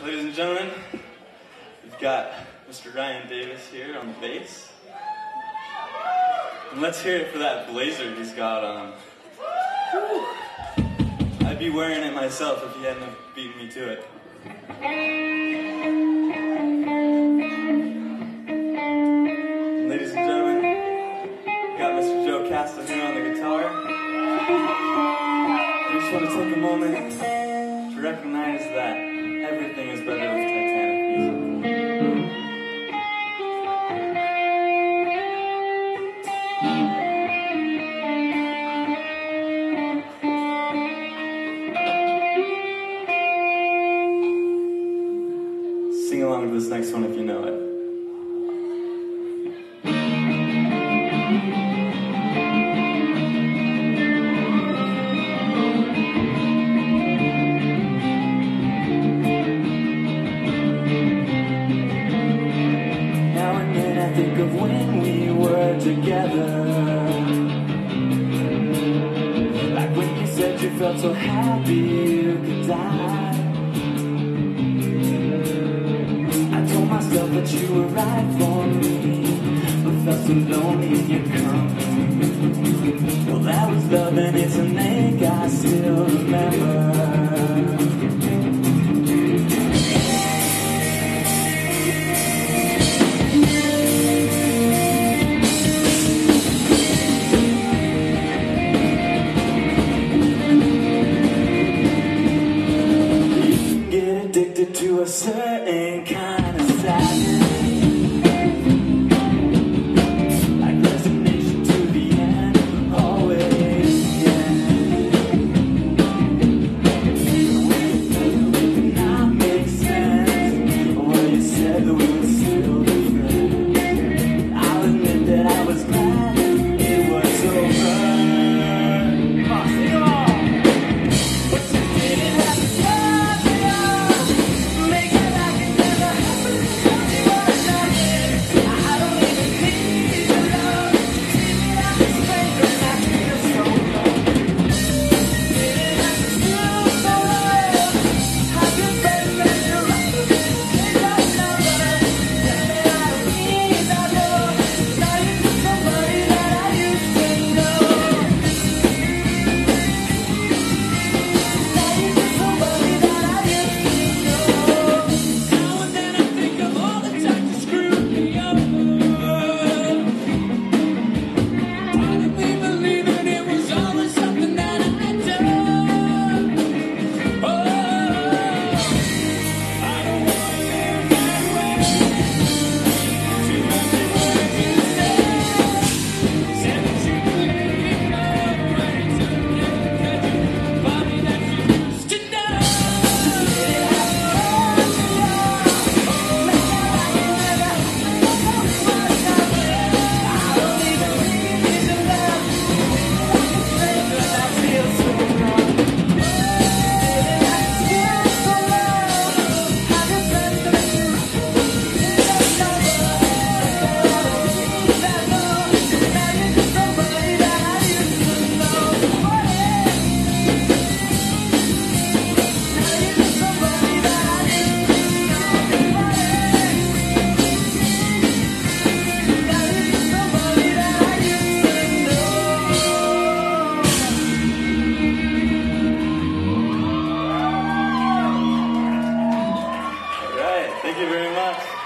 Ladies and gentlemen, we've got Mr. Ryan Davis here on the bass. And let's hear it for that blazer he's got on. Whew. I'd be wearing it myself if he hadn't beaten me to it. And ladies and gentlemen, we've got Mr. John Cassler here on the guitar. I just want to take a moment to recognize that everything is better with Titanic music. Sing along to this next one if you know it. I think of when we were together, like when you said you felt so happy you could die. I told myself that you were right for me, but felt so lonely in your company. Well, that was love and it's an ache I still remember. Addicted to a certain kind of sadness, like resignation to the end, always again. It did not make sense. Well, you said that we were still different. I'll admit that I was glad it was over. Come on, sing along. But you didn't have to stop me up. Thank you very much.